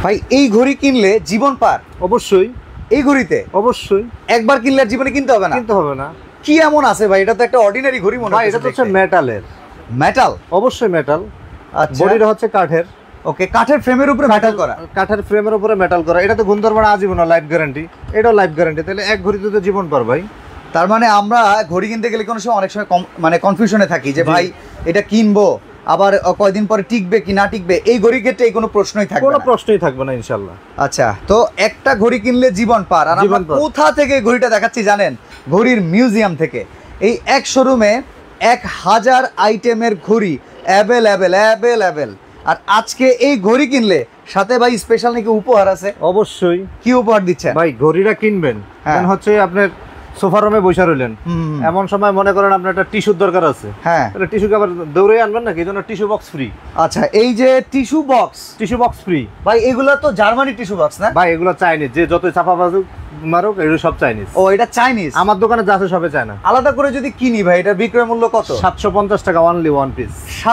ভাই এই ঘড়ি কিনলে জীবন পার? অবশ্যই। এই ঘড়িতে অবশ্যই একবার কিনলে আর জীবনে কিনতে হবে না? কিনতে হবে না। কি এমন আছে ভাই? এটা তো একটা অর্ডিনারি ঘড়ি মনে হয়। এটা তো হচ্ছে মেটালের। মেটাল? অবশ্যই মেটাল। আচ্ছা, বডিটা হচ্ছে কাঠের। ওকে, কাঠের ফ্রেমের উপরে মেটাল করা। কাঠের ফ্রেমের উপরে মেটাল করা। এটা তো গুণধর্ম আজীবন লাইফ গ্যারান্টি, এটাও লাইফ গ্যারান্টি। তাহলে এক ঘড়িতে তো জীবন পার ভাই। তার মানে আমরা ঘড়ি কিনতে গেলে কোনো সময় অনেক সময় মানে কনফিউশনে থাকি যে ভাই এটা কিনবো আবার কয়দিন পরে টিকবে কি না টিকবে। এই ঘড়ির ক্ষেত্রে এই কোনো প্রশ্নই থাকবে না? কোনো প্রশ্নই থাকবে না ইনশাআল্লাহ। আচ্ছা, তো একটা ঘড়ি কিনলে জীবন পার। আর আমরা কোথা থেকে ঘড়িটা দেখাচ্ছি জানেন? ঘড়ির মিউজিয়াম থেকে। এই এক শোরুমে 1000 আইটেমের ঘড়ি অ্যাভেলেবেল। আর আজকে এই ঘড়ি কিনলে সাথে ভাই স্পেশাল নাকি উপহার আছে? অবশ্যই। কি উপহার দিচ্ছেন ভাই? ঘড়িটা কিনবেন, হচ্ছে আপনার সোফা রুমে বসে রইলেন, এমন সময় মনে করেন আপনার একটা টিস্যুর দরকার আছে। হ্যাঁ, তাহলে টিস্যু আবার দৌড়ে আনবেন নাকি? এই জন্য টিস্যু বক্স ফ্রি। আচ্ছা, এই যে টিস্যু বক্স ফ্রি ভাই, এগুলা তো জার্মানি টিস্যু বক্স না ভাই? এগুলো চাইনিজ। যে যতই চাপা বাজুক মারুক, এগুলো সব চাইনিজ। ও, এটা চাইনিজ? আমার দোকানে যা আছে সবে চায়না। আলাদা করে যদি কিনি ভাই, এটা বিক্রয় মূল্য কত? 750 টাকা অনলি ওয়ান পিস।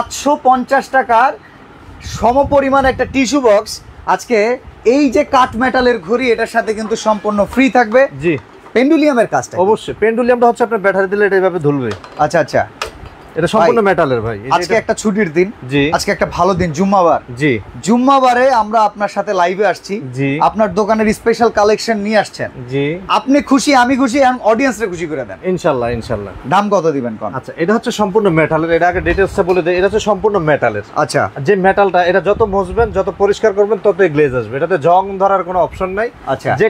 750 টাকার সমপরিমাণ একটা টিস্যু বক্স আজকে এই যে কাঠ মেটালের ঘড়ি, এটার সাথে কিন্তু সম্পূর্ণ ফ্রি থাকবে। জি। পেন্ডুলিয়ামের কাজটা? অবশ্যই। পেন্ডুলিয়ামটা হচ্ছে আপনার ব্যাটারি দিলে এটা এইভাবে দুলবে। আচ্ছা আচ্ছা, এটা সম্পূর্ণ মেটালের ভাই। আজকে একটা ছুটির দিন। জি। আজকে একটা ভালো দিন, জুম্মাবার। জি। জুম্মাবারে আমরা আপনার সাথে লাইভে আসছি। জি। আপনার দোকানের স্পেশাল কালেকশন নিয়ে আসছেন। জি। আপনি খুশি, আমি খুশি, এবং অডিয়েন্সরে খুশি করে দেন ইনশাআল্লাহ। ইনশাআল্লাহ। দাম কত দিবেন কোন? আচ্ছা, এটা হচ্ছে সম্পূর্ণ মেটালের। এটা আগে ডিটেইলসটা বলে দেই। এটা হচ্ছে সম্পূর্ণ মেটালের। আচ্ছা। যে মেটালটা, এটা যত মুছবেন, যত পরিষ্কার করবেন, ততই গ্লেজ আসবে। এটাতে জং ধরার কোনো অপশন নাই। আচ্ছা। যে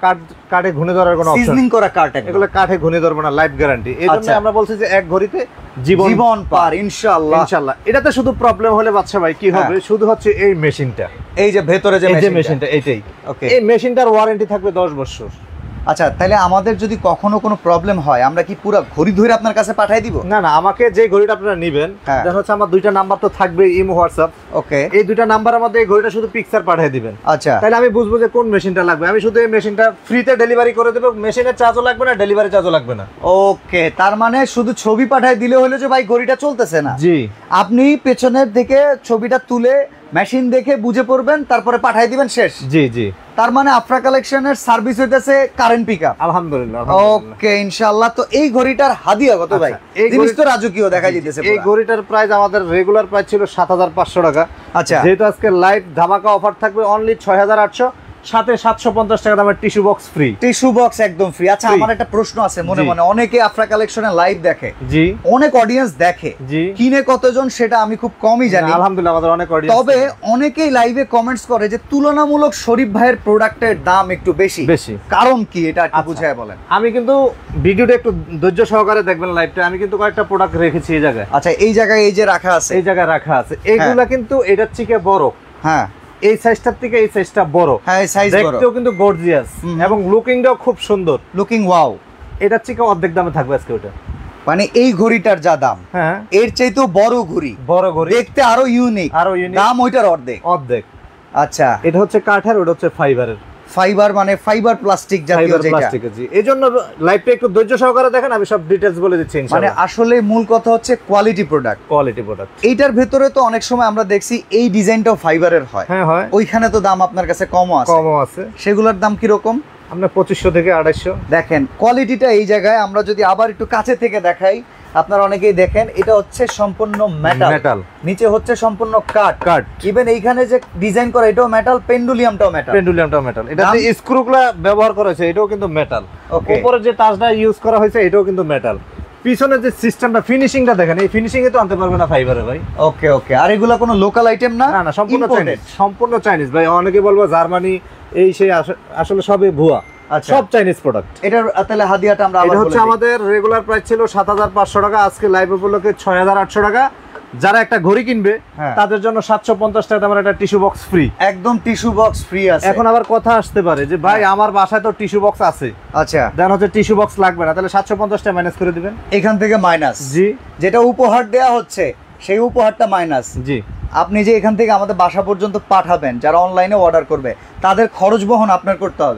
কাঠে ঘুনে ধরার কোনো অপশন, সিজনিং করা কাঠ, এগুলো কাঠে ঘুনে ধরবে না, লাইফ গ্যারান্টি। এইজন্য আমরা বলছি যে এক ঘড়িতে জীবন পার ইনশাআল্লাহ। ইনশাআল্লাহ। এটাতে শুধু প্রবলেম হলে বাচ্চা ভাই কি হবে? শুধু হচ্ছে এই মেশিনটা, এই যে ভেতরে যে মেশিনটা, এইটাই। ওকে, এই মেশিনটার ওয়ারেন্টি থাকবে 10 বছর। আচ্ছা, তাহলে আমাদের যদি কখনো কোনো প্রবলেম হয়, আমরা কি পুরো ঘড়ি ধরে আপনার কাছে পাঠিয়ে দিব? না না, আমাকে যে ঘড়িটা আপনারা নেবেন, যেন হচ্ছে আমার দুইটা নাম্বার তো থাকবে, ইমো, হোয়াটসঅ্যাপ। ওকে, এই দুইটা নাম্বারের মধ্যে এই ঘড়িটা শুধু পিকচার পাঠিয়ে দিবেন। আচ্ছা, তাহলে আমি বুঝবো যে কোন মেশিনটা লাগবে। আমি শুধু এই মেশিনটা ফ্রিতে ডেলিভারি করে দেব। মেশিনের চার্জও লাগবে না, ডেলিভারি চার্জও লাগবে না। ওকে, তার মানে শুধু ছবি পাঠিয়ে দিলে হলো যে ভাই ঘড়িটা চলতেছে না। জি। আপনি পেছনের দিকে ছবিটা তুলে মেশিন দেখে বুঝে পড়বেন, তারপরে পাঠিয়ে দিবেন, শেষ। জি জি। তার মানে আফরা কালেকশনের সার্ভিস হইতেছে কারেন্ট পিকআপ। আলহামদুলিল্লাহ। ওকে, ইনশাআল্লাহ। তো এই ঘড়িটার হাদিয়া কত ভাই? এই জিনিস তো রাজকীয় দেখা যাইতেছে। এই ঘড়িটার প্রাইস আমাদের রেগুলার প্রাইস ছিল 7500 টাকা। আচ্ছা, যেহেতু আজকে লাইভ ধামাকা অফার থাকবে অনলি 6800, সাথে 750 টাকা দামের tissue box free. Tissue box একদম ফ্রি। আচ্ছা, আমার একটা প্রশ্ন আছে মনে মনে। অনেকে আফরা কালেকশনে লাইভ দেখে। জি। অনেক অডিয়েন্স দেখে। জি। কিনে কতজন সেটা আমি খুব কমই জানি। আলহামদুলিল্লাহ, আমাদের অনেক অডিয়েন্স। তবে অনেকেই লাইভে কমেন্টস করে যে তুলনামূলক শরীফ ভাইয়ের প্রোডাক্টের দাম একটু বেশি। কারণ কি, এটা একটু বুঝায় বলেন। আমি কিন্তু ভিডিওটা একটু ধৈর্য সহকারে দেখবেন লাইভটা। আমি কিন্তু কয়েকটা প্রোডাক্ট রেখেছি এই জায়গায়। আচ্ছা, এই জায়গায় এই যে রাখা আছে, এই জায়গায় রাখা আছে, এইগুলা কিন্তু এটার থেকে বড়। হ্যাঁ, এই সাইজটার থেকে এই সাইজটা বড়। হ্যাঁ, এই সাইজ বড়। দেখতেও কিন্তু গর্জিয়াস এবং লুকিংটাও খুব সুন্দর। Looking wow. এটার থেকে অর্ধেক দামে থাকবে আজকে ওটা। মানে এই ঘড়িটার যা দাম, হ্যাঁ, এর চাইতেও বড় ঘড়ি। বড় ঘড়ি, দেখতে আরো ইউনিক। দাম ওইটার অর্ধেক। আচ্ছা, এটা হচ্ছে কাঠের, ওটা হচ্ছে ফাইবারের। ফাইবার মানে ফাইবার প্লাস্টিক জাতীয় যেটা। এইজন্য লাইভটা একটু ধৈর্য সহকারে দেখেন, আমি সব ডিটেইলস বলে দিচ্ছি ইনশাআল্লাহ। মানে আসলে মূল কথা হচ্ছে কোয়ালিটি প্রোডাক্ট। এইটার ভেতরে তো অনেক সময় আমরা দেখছি এই ডিজাইনটাও ফাইবারের হয়। হ্যাঁ হয়। ওইখানে তো দাম আপনার কাছে কমও আছে। সেগুলোর দাম কি রকম? আমরা 2500 থেকে 2800। দেখেন কোয়ালিটিটা এই জায়গায়। আমরা যদি আবার একটু কাছে থেকে দেখাই, আপনারা অনেকেই দেখেন, এটা হচ্ছে সম্পূর্ণ মেটাল, নিচে হচ্ছে সম্পূর্ণ কাঠ। ইভেন এইখানে যে ডিজাইন করা, এটাও মেটাল। পেন্ডুলিয়ামটাও মেটাল। এটাতে স্ক্রুগুলো ব্যবহার করা হয়েছে, এটাও কিন্তু মেটাল। উপরে যে তাজটা ইউজ করা হয়েছে, এটাও কিন্তু মেটাল। পিছনে যে সিস্টেমটা, ফিনিশিংটা দেখেন, এই ফিনিশিং এ তো আনতে পারবে না ফাইবারে ভাই। ওকে। আর এগুলা কোনো লোকাল আইটেম না? না, সম্পূর্ণ চাইনিজ ভাই। অনেকে বলবো জার্মানি, এই সেই, আসলে সবই ভুয়া। আচ্ছা, সব চাইনিজ প্রোডাক্ট। এটার তাহলে হাদিয়াটা আমরা আবার বলি। এটা হচ্ছে আমাদের রেগুলার প্রাইস ছিল 7500 টাকা, আজকে লাইভ উপলক্ষে 6800 টাকা। যারা একটা ঘড়ি কিনবে তাদের জন্য 750 টাকা দামের একটা টিস্যু বক্স ফ্রি। একদম টিস্যু বক্স ফ্রি আছে। এখন আবার কথা আসতে পারে যে ভাই আমার বাসায় তো টিস্যু বক্স আছে। আচ্ছা, দেন হচ্ছে টিস্যু বক্স লাগবে না, তাহলে 750 টাকা মাইনাস করে দিবেন। এখান থেকে মাইনাস। জি। যেটা উপহার দেয়া হচ্ছে সেই উপহারটা মাইনাস। জি। আপনি যে এখান থেকে আমাদের বাসা পর্যন্ত পাঠাবেন, যারা অনলাইনে অর্ডার করবে, তাদের খরচ বহন আপনার করতে হবে।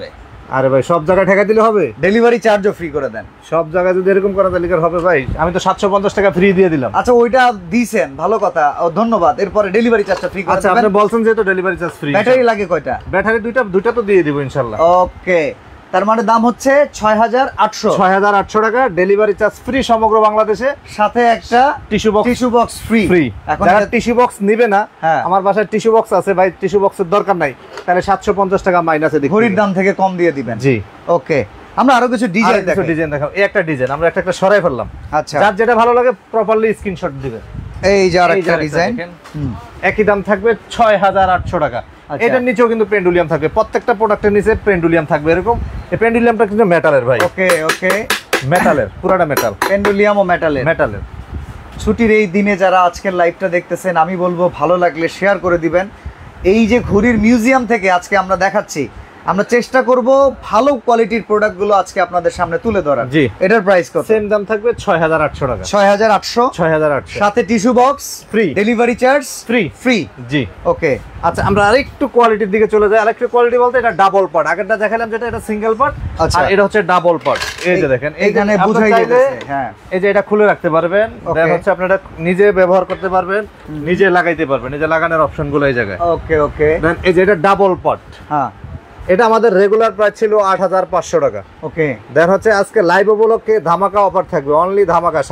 আরে ভাই সব জায়গায় ঠেকা দিলে হবে? ডেলিভারি চার্জও ফ্রি করে দেন। সব জায়গায় যদি এরকম করা তাহলে হবে ভাই? আমি তো 750 টাকা ফ্রি দিয়ে দিলাম। আচ্ছা ওইটা দিয়েছেন, ভালো কথা, ধন্যবাদ। এরপরে ডেলিভারি চার্জটা ফ্রি করে দেন। আচ্ছা আপনি বলছেন যে তো ডেলিভারি চার্জ ফ্রি। ব্যাটারি লাগে কয়টা? ব্যাটারি দুইটা তো দিয়ে দিব ইনশাআল্লাহ। ওকে, তার মানে দাম হচ্ছে 6800 টাকা, ডেলিভারি চার্জ ফ্রি সমগ্র বাংলাদেশে, সাথে একটা টিস্যু বক্স ফ্রি। এখন যারা টিস্যু বক্স নেবে না, আমার বাসায় টিস্যু বক্স আছে ভাই, টিস্যু বক্সের দরকার নাই, তাহলে 750 টাকা মাইনাসে দিই, ঘড়ির দাম থেকে কম দিয়ে দিবেন। জি ওকে। আমরা আরো কিছু ডিজাইন দেখাবো। এই একটা ডিজাইন আমরা একটা সরাই ফেললাম। আচ্ছা, যার যেটা ভালো লাগে প্রপারলি স্ক্রিনশট দিবেন। এই যে আরেকটা ডিজাইন, একই দাম থাকবে 6800 টাকা। এটার নিচেও কিন্তু পেন্ডুলিয়াম থাকবে, প্রত্যেকটা প্রোডাক্টের নিচে পেন্ডুলিয়াম থাকবে এরকম। এই পেন্ডুলিয়ামটা কিন্তু মেটালের ভাই। ওকে ওকে, মেটালের, পুরাটা মেটাল, পেন্ডুলিয়াম ও মেটালের। ছুটির এই দিনে যারা আজকের লাইভটা দেখতেছেন, আমি বলবো ভালো লাগলে শেয়ার করে দিবেন। এই যে ঘড়ির মিউজিয়াম থেকে আজকে আমরা দেখাচ্ছি, আমরা চেষ্টা করব ভালো কোয়ালিটির প্রোডাক্টগুলো আজকে আপনাদের সামনে তুলে ধরার। জি, এটার প্রাইস কত? সেম দাম থাকবে 6800 টাকা। 6800 সাথে tissue box free, delivery charge free. জি ওকে। আচ্ছা আমরা আরেকটু কোয়ালিটির দিকে চলে যাই। আরেকটু কোয়ালিটি বলতে এটা ডাবল পার্ট, আগেরটা দেখালাম যেটা এটা সিঙ্গেল পার্ট, আর এটা হচ্ছে ডাবল পার্ট। এই যে দেখেন এখানে বুঝাই যাচ্ছে, হ্যাঁ এই যে এটা খুলে রাখতে পারবেন, দেন হচ্ছে আপনি এটা নিজে ব্যবহার করতে পারবেন, নিজে লাগাইতে পারবেন, নিজে লাগানোর অপশনগুলো এই জায়গায়। ওকে ওকে। দেন এই যে এটা ডাবল পার্ট, হ্যাঁ এটা আমাদের রেগুলার প্রাইস ছিল 8500 টাকা। ওকে, দেন হচ্ছে আজকে লাইভ উপলক্ষে ধামাকা অফার থাকবে, অনলি ধামাকা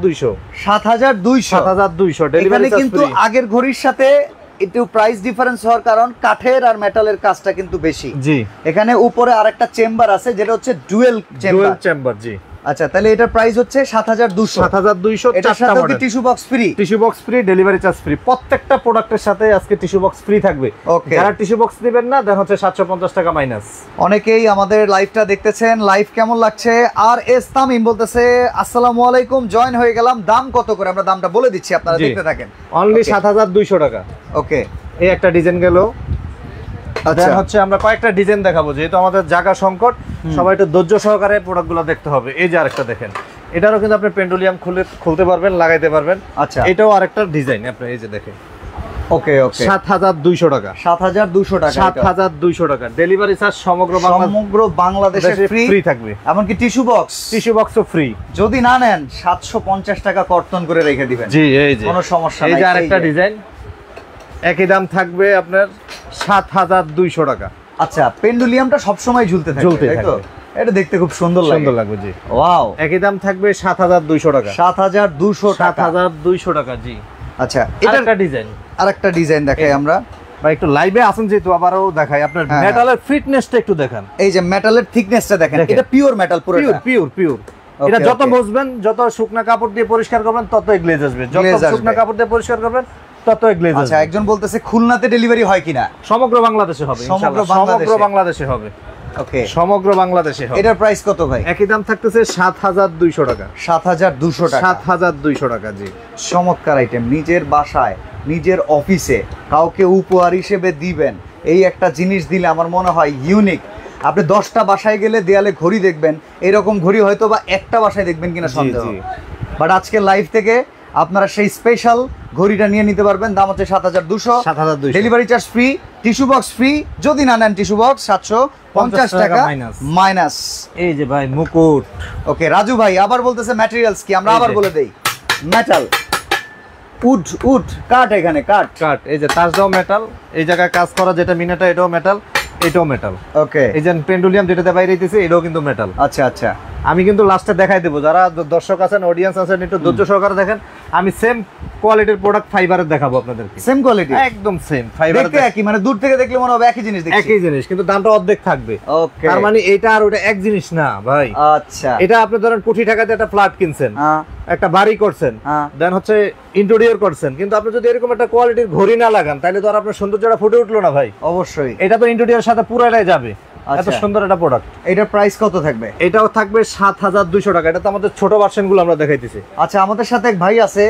7200 ডেলিভারি কিন্তু আগের ঘড়ির সাথে একটু প্রাইস ডিফারেন্স হওয়ার কারণ কাঠের আর মেটালের কাজটা কিন্তু বেশি। জি, এখানে উপরে আরেকটা চেম্বার আছে যেটা হচ্ছে ডুয়েল চেম্বার। জি আচ্ছা, তাহলে এটার প্রাইস হচ্ছে 7200। এটার সাথে কি tissue box free, delivery charge free, প্রত্যেকটা প্রোডাক্টের সাথে আজকে টিস্যু বক্স ফ্রি থাকবে। ওকে, যারা টিস্যু বক্স দিবেন না, দেন হচ্ছে 750 টাকা মাইনাস। অনেকেই আমাদের লাইভটা দেখতেছেন, লাইভ কেমন লাগছে? আর এস তামিম বলতেছে আসসালামু আলাইকুম, জয়েন হয়ে গেলাম, দাম কত করে? আমরা দামটা বলে দিচ্ছি, আপনারা দেখতে থাকেন। অনলি 7200 টাকা। ওকে, এই একটা ডিজাইন গেল। আচ্ছা, হচ্ছে আমরা কয়েকটা ডিজাইন দেখাবো, যেহেতু আমাদের জায়গা সংকট, সবাই একটু ধৈর্য সহকারে প্রোডাক্টগুলো দেখতে হবে। এই যে আরেকটা দেখেন, এটারও কিন্তু আপনি পেন্ডুলিয়াম খুলতে পারবেন, লাগাইতে পারবেন। আচ্ছা, এটাও আরেকটা ডিজাইন, আপনি এই যে দেখেন। ওকে ওকে, 7200 টাকা। 7200 টাকা। ডেলিভারি চার্জ সমগ্র বাংলাদেশে ফ্রি থাকবে, এমনকি টিস্যু বক্সও ফ্রি। যদি না নেন 750 টাকা কর্তন করে রেখে দিবেন। জি, এই যে কোনো সমস্যা নাই। এই যে আরেকটা ডিজাইন, একই দাম থাকবে আপনার 7200 টাকা। আচ্ছা, পেন্ডুলিয়ামটা সব সময় ঝুলতে থাকবে, তাই তো? এটা দেখতে খুব সুন্দর লাগবে। জি, ওয়াও। একই দাম থাকবে 7200 টাকা। 7200 টাকা। জি। আচ্ছা, এটা একটা ডিজাইন, আরেকটা ডিজাইন দেখাই আমরা। ভাই একটু লাইভে আসুন যেহেতু, আবারও দেখাই। আপনার মেটালের ফিটনেসটা একটু দেখেন। এই যে মেটালের থিকনেসটা দেখেন, এটা পিওর মেটাল, পুরো পিওর। এটা যত বসবেন, যত শুকনা কাপড় দিয়ে পরিষ্কার করবেন, তত গ্লেজ আসবে। যত শুকনা কাপড় দিয়ে পরিষ্কার করবেন, তত গ্লেজ আসবে। আচ্ছা, একজন বলতেছে খুলনাতে ডেলিভারি হয় কিনা? সমগ্র বাংলাদেশে হবে, ইনশাআল্লাহ সমগ্র বাংলাদেশে হবে। ওকে, সমগ্র বাংলাদেশে হবে। এটার প্রাইস কত ভাই? একই দাম থাকতেছে 7200 টাকা। 7200 টাকা। 7200 টাকা। জি, চমৎকার আইটেম। নিজের বাসায়, নিজের অফিসে কাউকে উপহার হিসেবে দিবেন, এই একটা জিনিস দিলে আমার মনে হয় ইউনিক। আপনি 10টা বাসায় গেলে দেয়ালে ঘড়ি দেখবেন, এরকম ঘড়ি হয়তো বা একটা বাসায় দেখবেন কিনা সন্দেহ। বাট আজকে লাইভ থেকে আপনারা সেই স্পেশাল ঘড়িটা নিয়ে নিতে পারবেন। দাম হচ্ছে 7200। Delivery charge free, tissue box free. যদি না নেন টিস্যু বক্স 750 টাকা মাইনাস। এই যে ভাই মুকুট। ওকে, রাজু ভাই আবার বলতেছে ম্যাটেরিয়ালস কি, আমরা আবার বলে দেই। মেটাল, উড, কাঠ, এখানে কাঠ। এই যে তাজটাও মেটাল, এই জায়গায় কাজ করা যেটা মিনাটা, এটাও মেটাল, এটাও মেটাল। ওকে, এই যে পেন্ডুলিয়াম যেটাতে বাইরে হইতেছে, এটাও কিন্তু মেটাল। আচ্ছা, আমি কিন্তু লাস্টে দেখাই দেবো, যারা দর্শক আছেন, অডিয়েন্স আছেন, একটু ধৈর্য সহকারে দেখেন। আমি সেম কোয়ালিটির প্রোডাক্ট ফাইবারের দেখাবো আপনাদেরকে। সেম কোয়ালিটি, একদম সেম ফাইবার। দেখতে একই, মানে দূর থেকে দেখলে মনে হবে একই জিনিস দেখছি। একই জিনিস, কিন্তু দামটা অর্ধেক থাকবে। ওকে, তার মানে এটা আর ওটা এক জিনিস না ভাই। আচ্ছা, এটা আপনি ধরেন কোটি টাকাতে একটা ফ্ল্যাট কিনছেন, একটা বাড়ি করছেন, দেন হচ্ছে ইন্টেরিয়র করছেন, কিন্তু আপনি যদি এরকম একটা কোয়ালিটির ঘড়ি না লাগান, তাহলে তো আর আপনার সৌন্দর্যটা ফুটে উঠলো না ভাই। অবশ্যই, এটা তো ইন্টেরিয়রের সাথে পুরোটাই যাবে। এত সুন্দর একটা প্রোডাক্ট। এটার প্রাইস কত থাকবে? এটাও থাকবে 7200 টাকা। এটা তো আমাদের ছোট ভার্সনগুলো আমরা দেখাইতেছি। আচ্ছা, আমাদের সাথে এক ভাই আছে,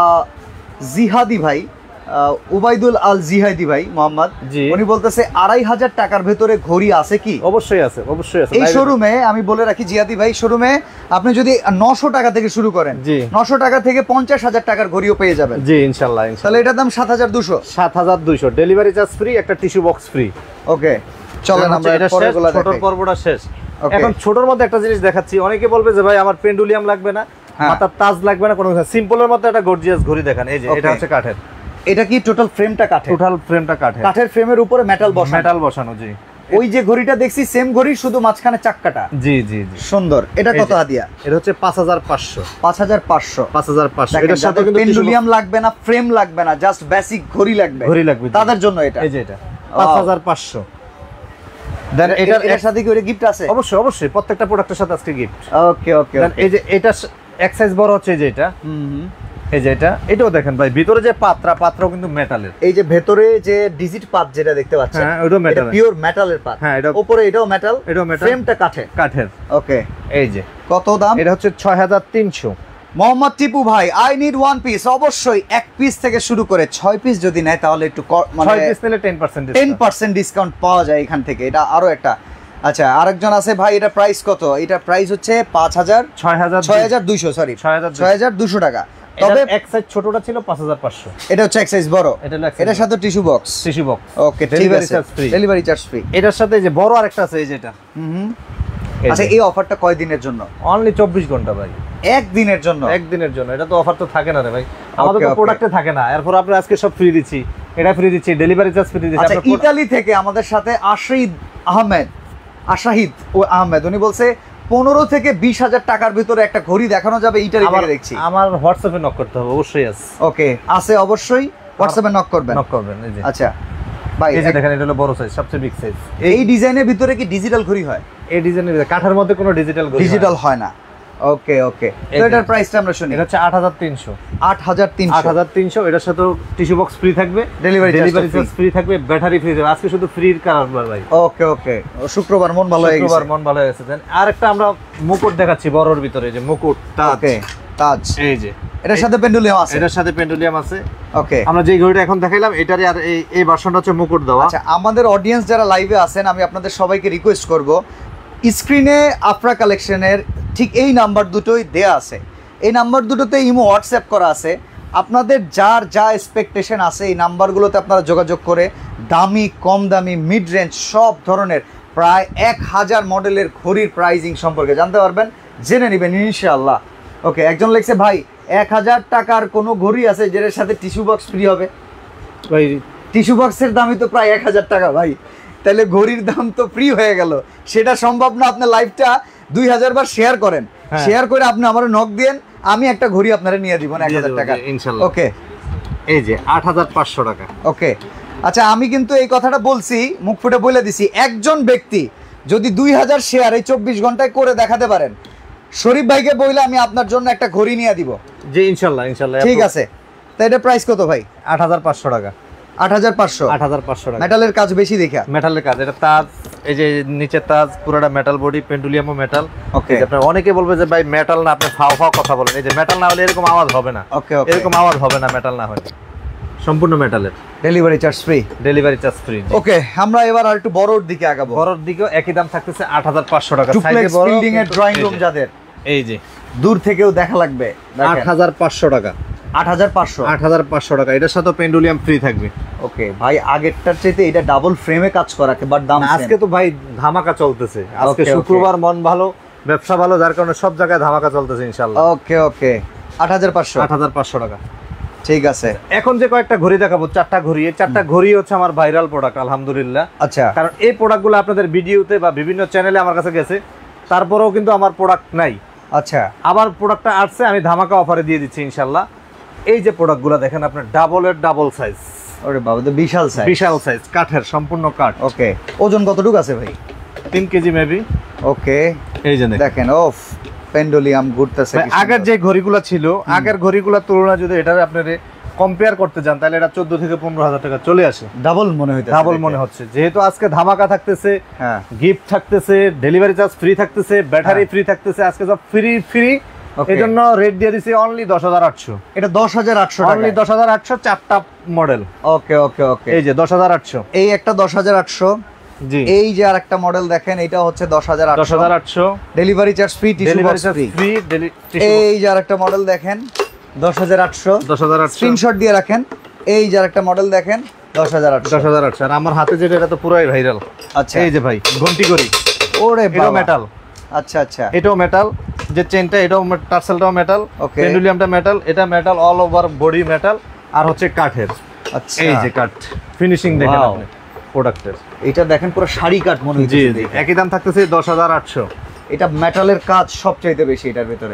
জিহাদি ভাই, উবাইদুল আল জিহাদি ভাই মোহাম্মদ। উনি বলতেছে 2500 টাকার ভেতরে ঘড়ি আছে কি? অবশ্যই আছে, অবশ্যই আছে। এই শোরুমে আমি বলে রাখি জিহাদি ভাই, শোরুমে আপনি যদি 900 টাকা থেকে শুরু করেন, 900 টাকা থেকে 50,000 টাকার ঘড়িও পেয়ে যাবেন। জি, ইনশাআল্লাহ। তাহলে এটার দাম 7200। ডেলিভারি চার্জ ফ্রি, একটা টিস্যু বক্স ফ্রি। ওকে, চলেন আমরা এটা পরেরগুলো দেখাই। ছোট পর্বটা শেষ। এখন ছোটর মধ্যে একটা জিনিস দেখাচ্ছি, অনেকে বলবে যে ভাই আমার পেন্ডুলিয়াম লাগবে না, মাথার তাজ লাগবে না, কোনো সিম্পলের মধ্যে একটা গর্জিয়াস ঘড়ি দেখান। এই যে এটা হচ্ছে কাঠের। এটা কি টোটাল ফ্রেমটা কাঠের? টোটাল ফ্রেমটা কাঠের। কাঠের ফ্রেমের উপরে মেটাল বসানো। জি। ওই যে ঘড়িটা দেখছি সেম ঘড়ি, শুধু মাঝখানে চাক্কাটা। জি জি জি, সুন্দর। এটা কত হাদিয়া? এটা হচ্ছে 5500। 5500। এটার সাথে কিন্তু পেন্ডুলিয়াম লাগবে না, ফ্রেম লাগবে না, জাস্ট বেসিক ঘড়ি লাগবে তাদের জন্য এটা। এই যে এটা 5500। দেন এটার সাথে কি ওই গিফট আছে? অবশ্যই অবশ্যই, প্রত্যেকটা প্রোডাক্টের সাথে আজকে গিফট। ওকে ওকে। দেন এই যে এটা এক সাইজ বড় হচ্ছে, এই যে এটা। এই যে এটাও দেখেন ভাই, ভিতরে যে পাত্রাও কিন্তু মেটালের। এই যে ভেতরে যে ডিজিট পাত যেটা দেখতে পাচ্ছেন, হ্যাঁ ওটাও মেটাল, পিওর মেটালের পাত। হ্যাঁ, এটা উপরে এটাও মেটাল, ফ্রেমটা কাঠের। ওকে। এই যে কত দাম? এটা হচ্ছে 6300। মোহাম্মদ টিপু ভাই, আই নিড ওয়ান পিস। অবশ্যই এক পিস থেকে শুরু করে 6 পিস যদি নেয় তাহলে একটু মানে 6 পিস নিলে 10% ডিসকাউন্ট পাওয়া যায় এখান থেকে। এটা আরো একটা। আচ্ছা, আরেকজন আছে ভাই, এটা প্রাইস কত? এটা প্রাইস হচ্ছে 6200, সরি 6200 টাকা। তবে এক সাইজ ছোটটা ছিল 5500। এটা হচ্ছে এক সাইজ বড়। এটার সাথে tissue box. Okay, delivery charge free. Delivery charge free. এটার সাথে যে বড় আরেকটা আছে, এই যেটা। আচ্ছা, এই অফারটা কয় দিনের জন্য? অনলি 24 ঘন্টা ভাই। একদিনের জন্য? একদিনের জন্য। এটা তো অফার তো থাকে না রে ভাই, আমাদের তো প্রোডাক্টে থাকে না। এরপর আমরা আজকে সব ফ্রি দিচ্ছি, এটা ফ্রি দিচ্ছি, ডেলিভারি চার্জ ফ্রি দিচ্ছি। আচ্ছা, ইতালি থেকে আমাদের সাথে আশাহিদ আহমেদ উনি বলছে 15 থেকে 20,000 টাকার ভিতরে একটা ঘড়ি দেখানো যাবে ইতালি থেকে। দেখছি আমার হোয়াটসঅ্যাপে নক করতে হবে। অবশ্যই আছে। ওকে, আছে অবশ্যই, হোয়াটসঅ্যাপে নক করবেন। এই যে আচ্ছা ভাই, এই যে দেখেন, এটা হলো বড় সাইজ, সবচেয়ে বিগ সাইজ। এই ডিজাইনের ভিতরে কি ডিজিটাল ঘড়ি হয়? এই ডিজাইনের কাঠের মধ্যে কোনো ডিজিটাল হয় না। ওকে ওকে। তো এটার প্রাইসটা আমরা শুনি। এটা হচ্ছে 8300। 8300। এটার সাথে টিস্যু বক্স ফ্রি থাকবে, ডেলিভারি চার্জ ফ্রি থাকবে, ব্যাটারি ফ্রি থাকবে। আজকে শুধু ফ্রির কারবার ভাই। ওকে ওকে। শুক্রবার মন ভালো হয়ে গেছে। দেন আরেকটা আমরা মুকুট দেখাচ্ছি বড়র ভিতরে, যে মুকুট তাজ। এই যে এটার সাথে পেন্ডুলিয়াম আছে। এটার সাথে পেন্ডুলিয়াম আছে। ওকে। আমরা যে ঘড়িটা এখন দেখাইলাম এটারই আর এই ভার্সনটা হচ্ছে মুকুট দেওয়া। আচ্ছা, আমাদের অডিয়েন্স যারা লাইভে আছেন, আমি আপনাদের সবাইকে রিকোয়েস্ট করব, স্ক্রিনে আফরা কালেকশনের ঠিক এই নাম্বার দুটোই দেয়া আছে। এই নাম্বার দুটোতে ইমো হোয়াটসঅ্যাপ করা আছে। আপনাদের যার যা এক্সপেকটেশন আছে এই নাম্বারগুলোতে আপনারা যোগাযোগ করে দামি, কম দামি, মিড রেঞ্জ সব ধরনের প্রায় 1000 মডেলের ঘড়ির প্রাইজিং সম্পর্কে জানতে পারবেন, জেনে নেবেন ইনশাআল্লাহ। ওকে, একজন লিখছে ভাই 1000 টাকার কোনো ঘড়ি আছে যেটার সাথে টিস্যু বক্স ফ্রি হবে? ভাই টিস্যু বক্সের দামই তো প্রায় 1000 টাকা ভাই, তাহলে ঘড়ির দাম তো ফ্রি হয়ে গেল। সেটা সম্ভব না। আপনার লাইভটা 2000 বার শেয়ার করেন, শেয়ার করে আপনি আমার নক দেন, আমি একটা ঘড়ি আপনারা নিয়ে দিব 1000 টাকা ইনশাআল্লাহ। ওকে, এই যে 8500 টাকা। ওকে। আচ্ছা, আমি কিন্তু এই কথাটা বলছি, মুখ ফুটে বলে দিছি, একজন ব্যক্তি যদি 2000 শেয়ার এই 24 ঘন্টায় করে দেখাতে পারেন, শরীফ ভাইকে বইলে আমি আপনার জন্য একটা ঘড়ি নিয়ে দিব। জি ইনশাআল্লাহ ইনশাআল্লাহ। ঠিক আছে। তো এটা প্রাইস কত ভাই? 8500 টাকা। 8500 টাকা। মেটালের কাজ বেশি দেখা। মেটালের কাজ। এটা তাজ, এই যে নিচে তাজ, পুরোটা মেটাল বডি, পেন্ডুলিয়ামও মেটাল। ওকে। আপনারা অনেকে বলবে যে ভাই মেটাল না, আপনি ফাও কথা বলেন। এই যে মেটাল না হলে এরকম আওয়াজ হবে না। ওকে ওকে। এরকম আওয়াজ হবে না মেটাল না হলে। সম্পূর্ণ মেটালের, delivery charge free. Delivery charge free. Okay, আমরা এবার আর একটু বড়র দিকে আগাবো। বড়র দিকেও একই দাম থাকতেছে 8500 টাকা। সাইজে বড়, বিল্ডিং এর ড্রয়িং রুম যাদের, এই যে দূর থেকেও দেখা লাগবে, 8500 টাকা। 8500 টাকা। এটার সাথে পেন্ডুলিয়াম ফ্রি থাকবে। ওকে ভাই, আগেরটার চাইতে এটা ডাবল ফ্রেমে কাজ করা, বাট দাম আজকে তো ভাই ধামাকা চলতেছে। আজকে শুক্রবার, মন ভালো, ব্যবসা ভালো, যার কারণে সব জায়গায় ধামাকা চলতেছে ইনশাআল্লাহ। ওকে ওকে। 8500 টাকা। ঠিক আছে। এখন যে কয়েকটা ঘড়ি দেখাবো, 4টা ঘড়ি। এই 4টা ঘড়ি হচ্ছে আমার ভাইরাল প্রোডাক্ট আলহামদুলিল্লাহ। আচ্ছা, কারণ এই প্রোডাক্টগুলো আপনাদের ভিডিওতে বা বিভিন্ন চ্যানেলে আমার কাছে গেছে, তারপরেও কিন্তু আমার প্রোডাক্ট নাই। আচ্ছা, আবার প্রোডাক্টটা আসছে, আমি ধামাকা অফারে দিয়ে দিচ্ছি ইনশাআল্লাহ। এই যে প্রোডাক্টগুলো দেখেন, আপনার ডাবল সাইজ। ওরে বাবা, তো বিশাল সাইজ, কাঠের, সম্পূর্ণ কাঠ। ওকে। ওজন কতটুকু আছে ভাই? 3 কেজি মেবি। ওকে, এই যে দেখেন, ওফ, পেন্ডুলিয়াম ঘুরতেছে। আগের যে ঘড়িগুলো ছিল, আগের ঘড়িগুলোর তুলনায় যদি এটা আপনারা কম্পেয়ার করতে যান, তাহলে এটা 14 থেকে 15000 টাকা চলে আসে। ডাবল মনে হচ্ছে। যেহেতু আজকে ধামাকা থাকতেছে, গিফট থাকতেছে, ডেলিভারি চার্জ ফ্রি থাকতেছে, ব্যাটারি ফ্রি থাকতেছে, আজকে সব ফ্রি। এজন্য রেট দিয়ে দিছি অনলি 10800। এটা 10800 টাকা, অনলি 10800, 4টা মডেল। ওকে ওকে ওকে। এই যে 10800, এই একটা 10800। জি। এই যে আরেকটা মডেল দেখেন, এটা হচ্ছে 10800। Delivery charge free, tissue box free. এই যে আরেকটা মডেল দেখেন, 10800। স্ক্রিনশট দিয়ে রাখেন। এই যে আরেকটা মডেল দেখেন 10,800 10,800। আর আমার হাতে যেটা এটা তো পুরাই ভাইরাল। আচ্ছা এই যে ভাই ঘন্টি ঘড়ি, ওরে এটাও মেটাল। আচ্ছা আচ্ছা, এটাও মেটাল, যে চেনটা এটাও টার্সেলটাও মেটাল, পেন্ডুলিয়ামটা মেটাল, এটা metal, all over body metal, আর হচ্ছে কাঠের। আচ্ছা এই যে কাঠ ফিনিশিং দেখেন আপনি প্রোডাক্টের, এটা দেখেন পুরো শাড়ি কাঠ মনে হচ্ছে। জি একই দাম থাকতেছে 10,800। এটা মেটালের কাজ সবচাইতে বেশি এটার ভিতরে।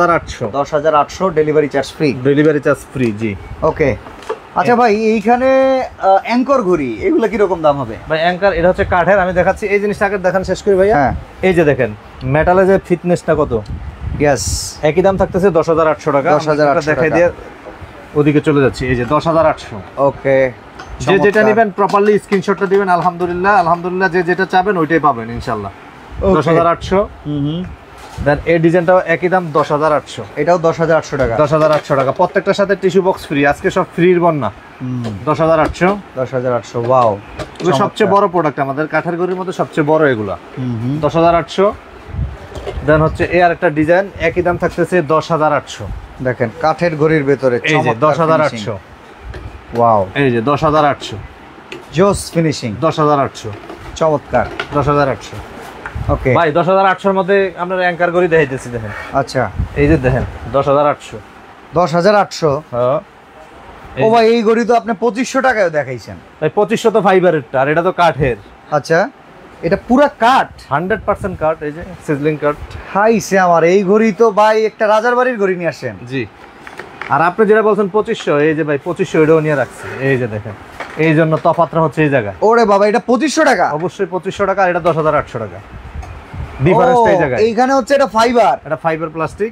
10,800 delivery charge free. Delivery charge free, জি। ওকে আচ্ছা ভাই, এইখানে অ্যাঙ্কর ঘড়ি এগুলো কি রকম দাম হবে ভাই? অ্যাঙ্কার এটা হচ্ছে কাঠের, আমি দেখাচ্ছি। এই জিনিসটা আগে দেখান শেষ করি ভাইয়া। হ্যাঁ এই যে দেখেন মেটালের যে ফিটনেসটা কত। ইয়েস, একই দাম থাকতেছে 10,800 টাকা। 10,800 দেখাই দিয়ে ওদিকে চলে যাচ্ছি। এই যে 10,800। ওকে, যে যেটা নেবেন প্রপারলি স্ক্রিনশটটা দিবেন। আলহামদুলিল্লাহ যে যেটা চাবেন ওইটাই পাবেন ইনশাআল্লাহ। 10,800। দেন এই ডিজাইনটাও একই দাম 10,800। এটাও 10,800 টাকা। 10,800 টাকা। প্রত্যেকটার সাথে টিস্যু বক্স ফ্রি। আজকে সব ফ্রির বন্যা। 10,800। 10,800, ওয়াও। এগুলো সবচেয়ে বড় প্রোডাক্ট আমাদের কাঠের ঘড়ির মধ্যে সবচেয়ে বড় এগুলা। 10,800। দেন হচ্ছে এই আরেকটা ডিজাইন, একই দাম থাকতেছে 10,800। দেখেন কাঠের ঘড়ির ভিতরে এই যে 10,800। ওয়াও, এই যে 10,800। জোস ফিনিশিং। 10,800 চমৎকার। 10,800। ওকে ভাই 10,800 এর মধ্যে আপনার অ্যাঙ্কার ঘড়ি দেখাইতেছি দেখেন। আচ্ছা এই যে দেখেন 10,800। 10,800। হ্যাঁ ও ভাই, এই ঘড়ি তো আপনি 2,500 টাকায় দেখাইছেন। ভাই 2,500 তো ফাইবারেরটা, আর এটা তো কাঠের। আচ্ছা, এটা পুরা কাঠ, 100% কাঠ। এই যে সিজলিং কাঠ। হাইছে আমার এই ঘড়ি তো ভাই একটা রাজার বাড়ির ঘড়ি নিয়ে আসেন। জি। আর আপনি যেটা বলছেন 2,500, এই যে ভাই 2,500 এটাও নিয়ে রাখছে। এই যে দেখেন, এই জন্য তফাৎটা হচ্ছে এই জায়গায়। ওরে বাবা, এটা 2,500 টাকা? অবশ্যই 2,500 টাকা, আর এটা 10,800 টাকা। ডিফারেন্সটা এই জায়গায়। এইখানে হচ্ছে এটা ফাইবার, এটা ফাইবার প্লাস্টিক,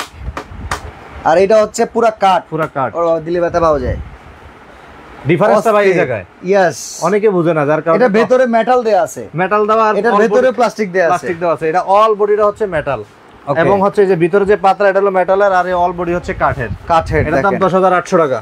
আর এটা হচ্ছে পুরা কাঠ। পুরা কাঠ। ও দিলে ব্যথা পাওয়া যায়। ডিফারেন্সটা ভাই এই জায়গায়। ইয়েস, অনেকে বুঝে না, যার কারণে এটা ভেতরে মেটাল দেয়া আছে। মেটাল দেওয়া, আর এটার ভেতরে প্লাস্টিক দেয়া আছে। প্লাস্টিক দেওয়া আছে। এটা অল বডিটা হচ্ছে মেটাল, এবং হচ্ছে যে ভিতরে যে পাতলা এটা হলো মেটালের, আর এই অল বডি হচ্ছে কাঠের। কাঠের। এটার দাম 10,800 টাকা।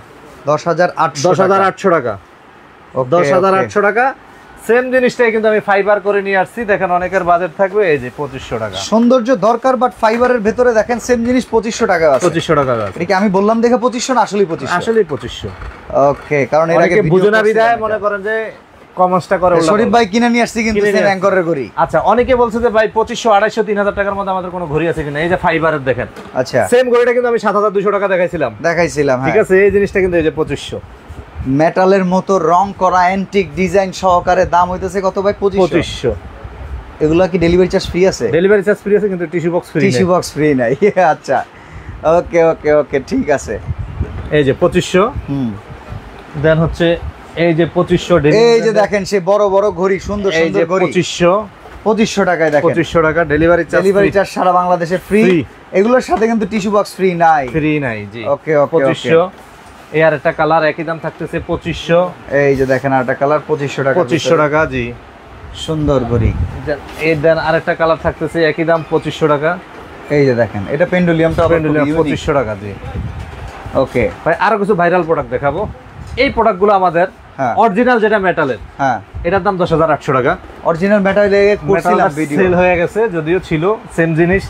10,800 টাকা। 10,800 টাকা। সেম জিনিসটাই কিন্তু আমি ফাইবার করে নিয়ে আসছি। দেখেন অনেকের বাজেট থাকবে এই যে 2,500 টাকা। সৌন্দর্য দরকার, বাট ফাইবারের ভেতরে দেখেন সেম জিনিস 2,500 টাকা আছে। 2,500 টাকা আছে। এটা কি আমি বললাম দেখে 2,500 না আসলেই 2,500? আসলেই 2,500। ওকে, কারণ এর আগে বুঝে না বিদায় মনে করেন যে কমার্সটা করে। শরীফ ভাই কিনে নিয়ে আসছি কিন্তু সেম অ্যাঙ্করের ঘড়ি। আচ্ছা, অনেকে বলছে যে ভাই 2,500, 2,500, 3,000 টাকার মধ্যে আমাদের কোনো ঘড়ি আছে কিনা। এই যে ফাইবারের দেখেন। আচ্ছা, সেম ঘড়িটা কিন্তু আমি 7,200 টাকা দেখাইছিলাম। ঠিক আছে, এই জিনিসটা কিন্তু এই যে 2,500। মেটালের মতো রং করা অ্যান্টিক ডিজাইন সহকারে দাম হইতেছে কত ভাই? 2,500। এগুলা কি ডেলিভারি চার্জ ফ্রি আছে? ডেলিভারি চার্জ ফ্রি আছে, কিন্তু tissue box free. Tissue box free নাই। আচ্ছা, ওকে ওকে ওকে, ঠিক আছে। এই যে 2,500। দেন হচ্ছে এই যে 2,500। এই যে দেখেন সে বড় বড় ঘড়ি, সুন্দর সুন্দর ঘড়ি। 2,500 টাকায় দেখেন। 2,500 টাকা ডেলিভারি চার্জ সারা বাংলাদেশে ফ্রি। এগুলোর সাথে কিন্তু টিস্যু বক্স ফ্রি নাই। জি। ওকে ওকে, 2,500। এই আর একটা কালার একই দাম থাকতেছে 2,500। এই যে দেখেন আরেকটা কালার 2,500 টাকা। 2,500 টাকা, জি। সুন্দর ঘড়ি। এই দেন আরেকটা কালার থাকতেছে একই দাম 2,500 টাকা। এই যে দেখেন এটা পেন্ডুলিয়ামটা 2,500 টাকা, জি। ওকে ভাই আরো কিছু ভাইরাল প্রোডাক্ট দেখাবো। এই প্রোডাক্টগুলো আমাদের অরিজিনাল যেটা মেটালের, এটার দাম 10,800 টাকা। অরিজিনাল মেটালে করছিলাম ভিডিও, সেল হয়ে গেছে যদিও, ছিল সেম জিনিস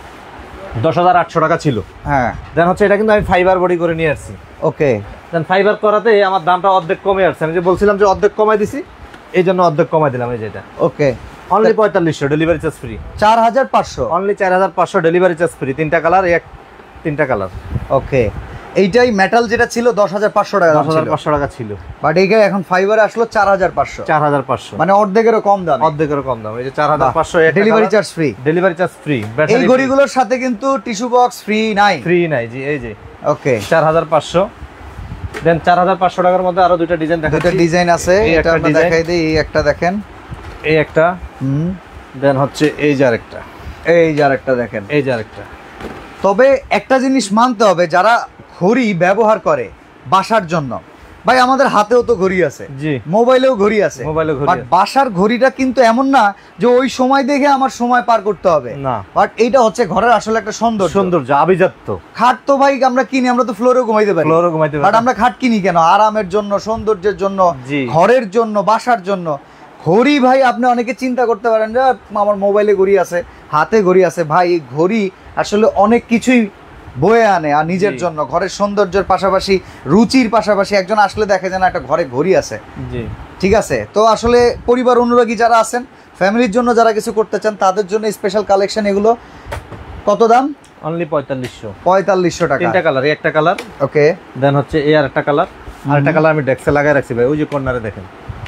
10,800 টাকা ছিল। দেন হচ্ছে এটা কিন্তু আমি ফাইবার বডি করে নিয়ে আসছি। ওকে, দেন ফাইবার করাতে আমার দামটা অর্ধেক কমে আসছে। আমি যে বলছিলাম যে অর্ধেক কমাই দিছি, এই জন্য অর্ধেক কমাই দিলাম। এই যেটা okay, only 4,500 delivery charge free. 4,500 only 4,500 delivery charge free. 3টা কালার, তিনটা কালার। ওকে, এইটাই মেটাল যেটা ছিল 10,500 টাকা, 10,500 টাকা ছিল, বাট এইটা এখন ফাইবার আসলো 4,500। 4,500 মানে অর্ধেকেরও কম দাম। অর্ধেকেরও কম দাম। এই যে 4,500 delivery charge free. Delivery charge free. এই ঘড়িগুলোর সাথে কিন্তু টিস্যু বক্স ফ্রি নাই। জি। এই যে ওকে, 4,500। দেন 4,500 টাকার মধ্যে আরো দুইটা ডিজাইন দেখাচ্ছি। দুটো ডিজাইন আছে, এটা আমরা দেখাই দেই। এই একটা দেখেন, এই একটা। দেন হচ্ছে এই যে আরেকটা, দেখেন, এই যে আরেকটা। তবে একটা জিনিস মানতে হবে, যারা ঘড়ি ব্যবহার করে বাসার জন্য, ভাই আমাদের হাতেও তো ঘড়ি আছে, মোবাইলেও ঘড়ি আছে, বাট বাসার ঘড়িটা কিন্তু এমন না যে ওই সময় দেখে আমার সময় পার করতে হবে না, বাট এইটা হচ্ছে ঘরের আসলে একটা সৌন্দর্য, আভিজাত্য। খাট তো ভাই আমরা কিনি, আমরা তো ফ্লোরে ঘুমাইতে পারি, বাট আমরা খাট কিনি কেন? আরামের জন্য, সৌন্দর্যের জন্য, ঘরের জন্য, বাসার জন্য। ঘড়ি ভাই আপনি অনেকে চিন্তা করতে পারেন যে আমার মোবাইলে ঘড়ি আছে, হাতে ঘড়ি আছে, ভাই ঘড়ি আসলে অনেক কিছুই বয়ে আনে আর নিজের জন্য ঘরের সৌন্দর্যের পাশাপাশি রুচির পাশাপাশি একজন আসলে দেখে যেন একটা ঘরে ঘড়ি আছে। জি ঠিক আছে, তো আসলে পরিবার অনুরাগী যারা আছেন, ফ্যামিলির জন্য যারা কিছু করতে চান, তাদের জন্য স্পেশাল কালেকশন। এগুলো কত দাম? অনলি 4500। 4500 টাকা। তিনটা কালার, এই একটা কালার, ওকে, দেন হচ্ছে এই আর একটা কালার, আর একটা কালার আমি ডেস্কে লাগায় রাখছি ভাই, ওই যে কর্নারে দেখেন।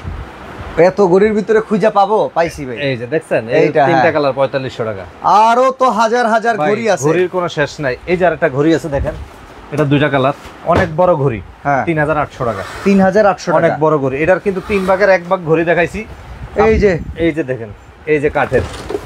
এত ঘড়ির ভিতরে খুঁজে পাবো? পাইছি ভাই, এই যে দেখছেন, এইটা তিনটা কালার 4500 টাকা। আরো তো হাজার হাজার ঘড়ি আছে, ঘড়ির কোনো শেষ নাই। এই যে আরেকটা ঘড়ি আছে দেখেন, এটা দুইটা কালার, অনেক বড় ঘড়ি, 3800 টাকা। 3800 টাকা, অনেক বড় ঘড়ি। এটার কিন্তু 3 ভাগের 1 ভাগ ঘড়ি দেখাইছি। এই যে দেখেন, এই যে কাঠের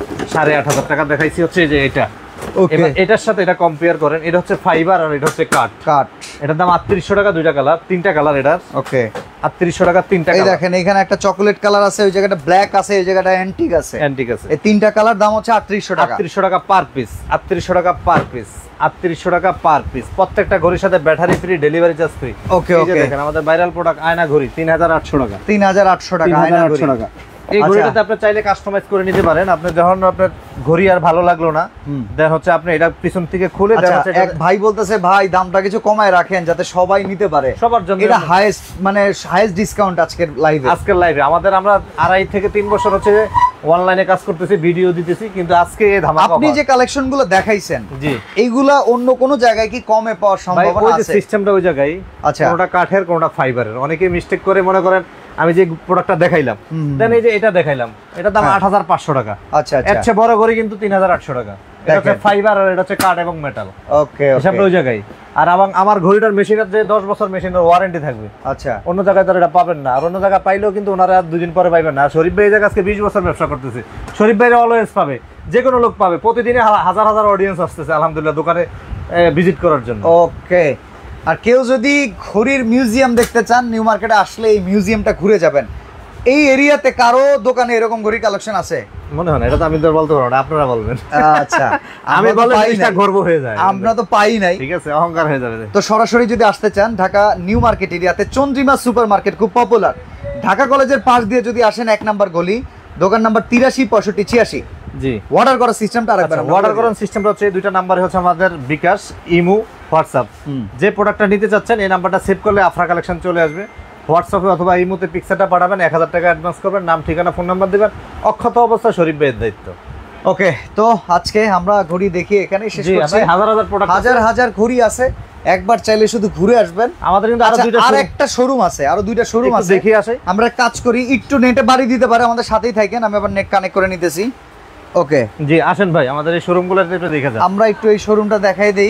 8500 টাকা দেখাইছি হচ্ছে এই যে এটা। ওকে, এটার সাথে এটা কম্পেয়ার করেন, এটা হচ্ছে ফাইবার আর এটা হচ্ছে কাঠ। এটার দাম 3800 টাকা, দুইটা কালার, তিনটা কালার এটার। ওকে, 3800 টাকা তিনটা কালার। এই দেখেন এখানে একটা চকলেট কালার আছে, ওই জায়গাটা ব্ল্যাক আছে, এই জায়গাটা অ্যান্টিক আছে। এই তিনটা কালার দাম হচ্ছে 3800 টাকা। 3800 টাকা পার পিস, 3800 টাকা পার পিস, 3800 টাকা পার পিস। প্রত্যেকটা ঘড়ির সাথে battery free, delivery charge free. Okay okay, দেখেন আমাদের ভাইরাল প্রোডাক্ট আয়না ঘড়ি 3800 টাকা। 3800 টাকা আয়না ঘড়ি। এই ঘড়িটাতে আপনি চাইলে কাস্টমাইজ করে নিতে পারেন। আপনি যখন আপনার ঘড়ি আর ভালো লাগলো না, দেন হচ্ছে আপনি এটা পিছন থেকে খুলে দেন। এক ভাই বলতেছে ভাই দামটা কিছু কমায় রাখেন যাতে সবাই নিতে পারে, সবার জন্য। এটা হাইয়েস্ট, মানে হাইয়েস্ট ডিসকাউন্ট আজকের লাইভে। আমাদের আমরা 2.5 থেকে 3 বছর হচ্ছে অনলাইনে কাজ করতেছি, ভিডিও দিতেছি, কিন্তু আজকে এই ধামাকা। আপনি যে কালেকশন গুলো দেখাইছেন, জি, এইগুলা অন্য কোন জায়গায় কি কমে পাওয়ার সম্ভাবনা আছে? সিস্টেমটা ওই জায়গায়, আচ্ছা, কোনটা কাঠের কোনটা ফাইবারের। অনেকে মিস্টেক করে মনে করেন আমি যে প্রোডাক্টটা দেখাইলাম, দেন এই যে এটা দেখাইলাম, এটা দাম 8500 টাকা। আচ্ছা আচ্ছা, এর চেয়ে বড় ঘড়ি কিন্তু 3800 টাকা। এটা হচ্ছে ফাইবার আর এটা হচ্ছে কাঠ এবং মেটাল। ওকে ওকে, সব ওই জায়গায়। আর আমার ঘড়িটার মেশিনের যে 10 বছর মেশিনের ওয়ারেন্টি থাকবে। আচ্ছা, অন্য জায়গায় তো এটা পাবেন না, আর অন্য জায়গায় পাইলেও কিন্তু ওনারা 2 দিন পরে পাইবেন না। শরীফ ভাই এই জায়গায় আজকে 20 বছর ব্যবসা করতেছে, শরীফ ভাই অলওয়েজ পাবে, যে কোনো লোক পাবে। প্রতিদিনে হাজার হাজার অডিয়েন্স আসতেছে আলহামদুলিল্লাহ দোকানে ভিজিট করার জন্য। ওকে, আর কেউ যদি ঘড়ির মিউজিয়াম দেখতে চান, নিউ মার্কেটে আসলে এই মিউজিয়ামটা ঘুরে যাবেন। এই এরিয়াতে কারো দোকানে এরকম ঘড়ি কালেকশন আছে মনে হয় না? এটা তো আমি তো বলতে পারবো না, আপনারা বলবেন। আচ্ছা, আমি বললে এটা গর্ব হয়ে যায়। আমরা তো পাই নাই, ঠিক আছে, অহংকার হয়ে যাবে। তো সরাসরি যদি আসতে চান, ঢাকা নিউ মার্কেট এরিয়াতে চন্দ্রিমা সুপার মার্কেট খুব পপুলার। ঢাকা কলেজের পাশ দিয়ে যদি আসেন, 1 নাম্বার গলি, দোকান নাম্বার 83 65 86। জি, অর্ডার করার সিস্টেমটা আরেকবার। অর্ডার করার সিস্টেমটা হচ্ছে দুইটা নাম্বারে হচ্ছে আমাদের বিকাশ, ইমো, হোয়াটসঅ্যাপ। যে প্রোডাক্টটা নিতে চাচ্ছেন এই নাম্বারটা সেভ করলে আফরা কালেকশন চলে আসবে। হোয়াটসঅ্যাপে অথবা ইমোতে পিকচারটা পাঠাবেন, 1000 টাকা অ্যাডভান্স করবেন, নাম ঠিকানা ফোন নাম্বার দিবেন। অক্ষত অবস্থা শরীফ ভাইয়ের দায়িত্ব। ওকে, তো আজকে আমরা ঘড়ি দেখি এখানে শেষ করছি। হাজার হাজার প্রোডাক্ট, হাজার হাজার ঘড়ি আছে। একবার চাইলে শুধু ঘুরে আসবেন। আমাদের কিন্তু আর একটা শোরুম আছে, আরো 2টা শোরুম আছে, দেখি আসে। আমরা কাজ করি একটু নেটে বাড়ি দিতে পারে, আমাদের সাথেই থাকেন, আমি আবার নেট কানেক্ট করে নিতেছি। ওকে জি, আসেন ভাই আমাদের এই শোরুমগুলো একটু দেখে যান। আমরা একটু এই শোরুমটা দেখাই দেই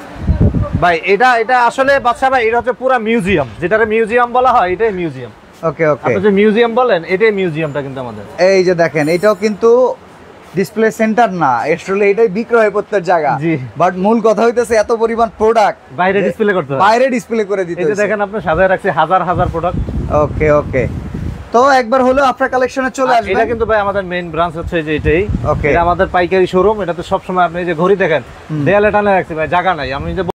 ভাই। এটা আসলে বাদশা ভাই, এটা হচ্ছে পুরো মিউজিয়াম, যেটারে মিউজিয়াম বলা হয়, এটাই মিউজিয়াম। ওকে ওকে, আপনি যে মিউজিয়াম বলেন, এটাই মিউজিয়ামটা কিন্তু আমাদের। এই যে দেখেন, এটাও কিন্তু ডিসপ্লে সেন্টার না, আসলে এটাই বিক্রয় পত্রের জায়গা। জি, বাট মূল কথা হইতেছে এত পরিমাণ প্রোডাক্ট বাইরে ডিসপ্লে করতে হয়, বাইরে ডিসপ্লে করে দিতে। এই যে দেখেন, আপনি সাজায় রাখছি হাজার হাজার প্রোডাক্ট। ওকে ওকে, তো একবার হলো আপনার কালেকশনে চলে আসবে। এটা কিন্তু ভাই আমাদের মেইন ব্রাঞ্চ হচ্ছে যে এটাই। ওকে, এটা আমাদের পাইকারি শোরুম। এটা তো সব সময় আপনি যে ঘড়ি দেখেন দেয়ালে টানে রাখছি ভাই, জায়গা নাই। আমি যে